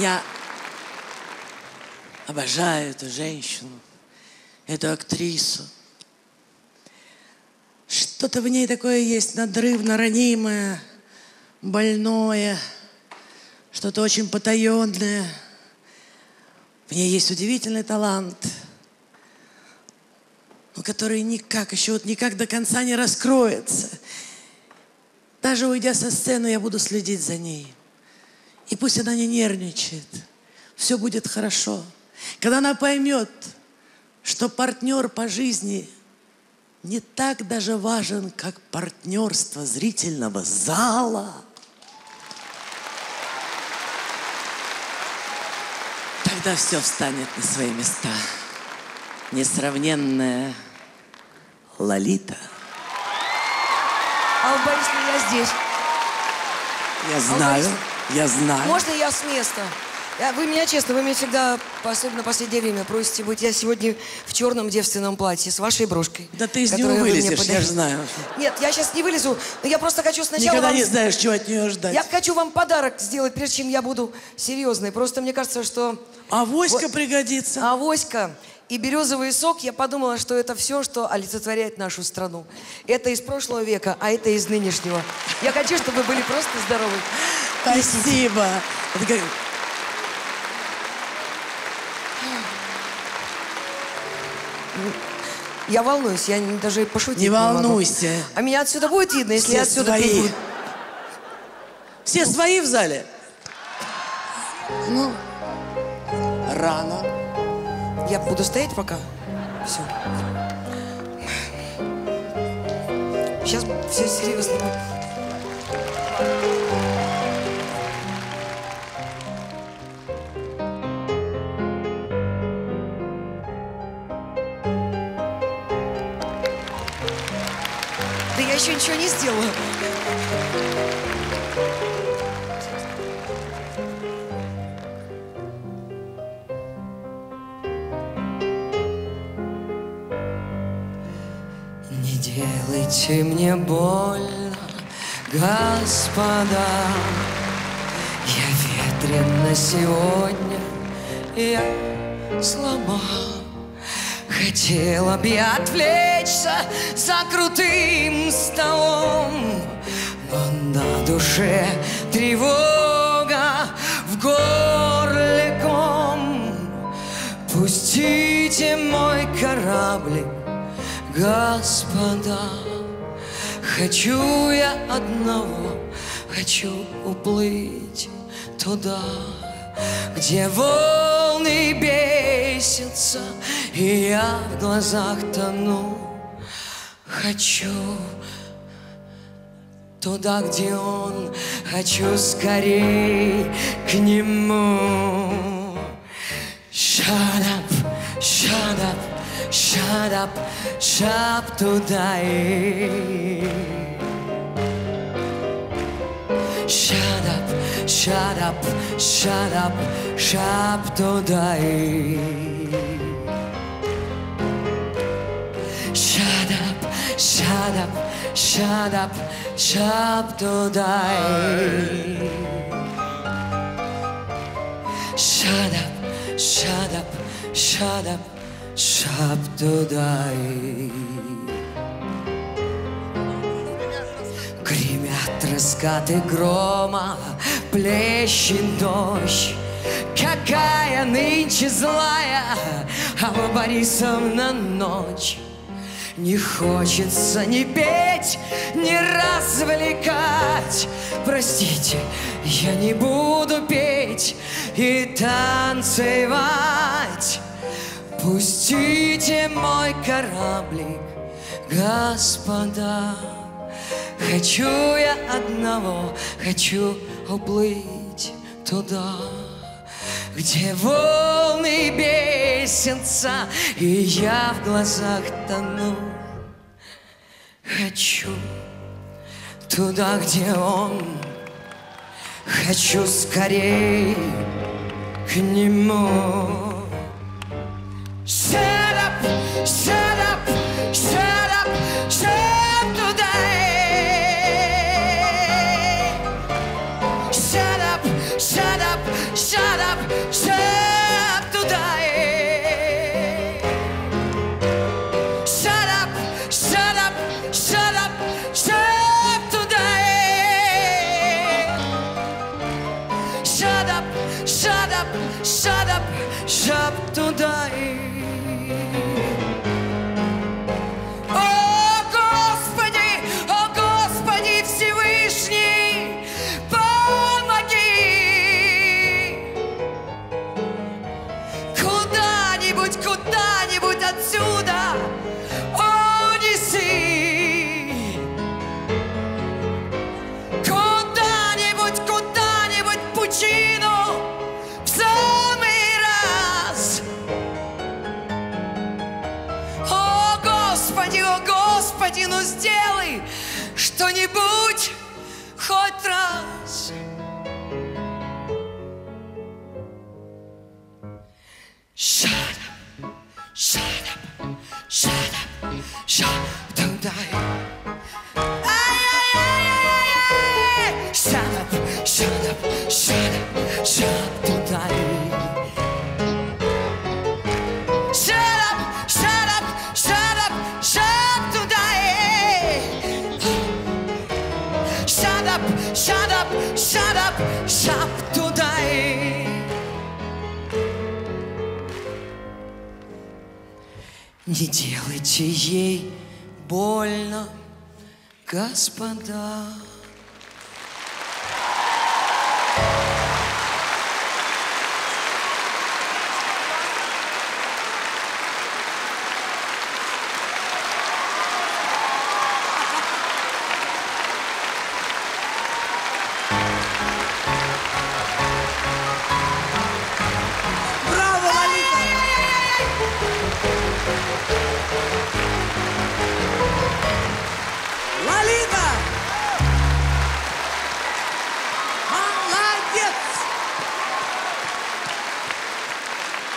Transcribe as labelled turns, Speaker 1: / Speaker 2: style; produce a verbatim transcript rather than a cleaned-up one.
Speaker 1: Я обожаю эту женщину, эту актрису. Что-то в ней такое есть надрывно ранимое, больное, что-то очень потаенное. В ней есть удивительный талант, но который никак, еще вот никак до конца не раскроется. Даже уйдя со сцены, я буду следить за ней. И пусть она не нервничает, все будет хорошо. Когда она поймет, что партнер по жизни не так даже важен, как партнерство зрительного зала, тогда все встанет на свои места. Несравненная Лолита.
Speaker 2: Алла Борисовна, я здесь.
Speaker 1: Я знаю, я знаю.
Speaker 2: Можно я с места? Вы меня, честно, вы меня всегда, особенно в последнее время, просите быть. Я сегодня в черном девственном платье с вашей брошкой.
Speaker 1: Да ты из него вылезешь, я же знаю.
Speaker 2: Нет, я сейчас не вылезу, но я просто хочу сначала
Speaker 1: Никогда
Speaker 2: вам...
Speaker 1: не знаешь, чего от нее ждать.
Speaker 2: Я хочу вам подарок сделать, прежде чем я буду серьезной. Просто мне кажется, что...
Speaker 1: Авоська
Speaker 2: вот...
Speaker 1: пригодится.
Speaker 2: Авоська и березовый сок, я подумала, что это все, что олицетворяет нашу страну. Это из прошлого века, а это из нынешнего. Я хочу, чтобы вы были просто здоровы.
Speaker 1: Спасибо. Это как...
Speaker 2: Я волнуюсь, я даже пошутить
Speaker 1: не
Speaker 2: не
Speaker 1: волнуйся.
Speaker 2: могу. А меня отсюда будет видно, если
Speaker 1: Все
Speaker 2: я отсюда
Speaker 1: свои.
Speaker 2: приду?
Speaker 1: Все свои в зале? Ну, рано.
Speaker 2: Я буду стоять пока? Все. Сейчас все серьезно. Да я еще ничего не сделала. Не делайте мне больно, господа. Я ветрена сегодня, я слаба. Хотела б я отвлечься за крутым столом, но на душе тревога, в горле ком. Пустите мой кораблик, господа. Хочу я одного, хочу уплыть туда, где волны бесятся, и я в глазах тону. Хочу туда, где он, хочу скорей к нему. Shut up, shut up, shut up, shut туда и... Shut up, shut up, shut up, shut туда и... Shut up, shut up, shut up, shut туда и... Shut up, shut up, shut up, shut туда и... Гремят раскаты грома, плещет дождь. Какая нынче злая Алла Борисовна ночь. Не хочется ни петь, ни развлекать. Простите, я не буду петь и танцевать. Пустите мой кораблик, господа. Хочу я одного, хочу уплыть туда, где волны бесятся, и я в глазах тону. Хочу туда, где он, хочу скорей к нему. Shut up, shut up, shut up, shut туда. Shut up, shut up, shut up. up, shut up, shut up, shut туда и... О, Господи, о, Господи Всевышний, помоги! Куда-нибудь, куда-нибудь отсюда унеси! Куда-нибудь, куда-нибудь пучину в самый раз! О, Господи, о, Господи, ну сделай что-нибудь хоть раз! Shut up, shut up, shut up, shut up, don't die. Ay-ay-ay-ay-ay. Shut up, shut up, shut up, shut up, don't die. Shut up, shut up, shut up, shut up, don't die. Shut up, shut up, shut up, shut up, don't die. Не делайте ей больно, господа.